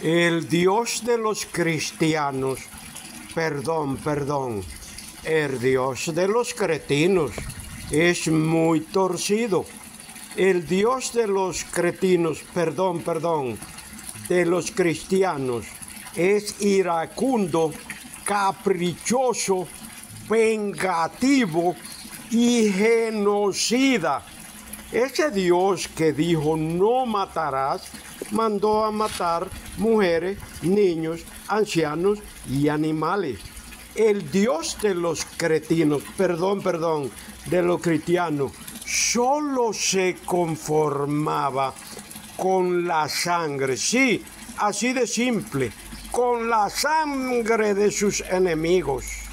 El Dios de los cristianos, perdón, el Dios de los cretinos es muy torcido. El Dios de los cretinos, de los cristianos es iracundo, caprichoso, vengativo y genocida. Ese Dios que dijo no matarás, mandó a matar mujeres, niños, ancianos y animales. El Dios de los cretinos, de los cristianos, solo se conformaba con la sangre, sí, así de simple, con la sangre de sus enemigos.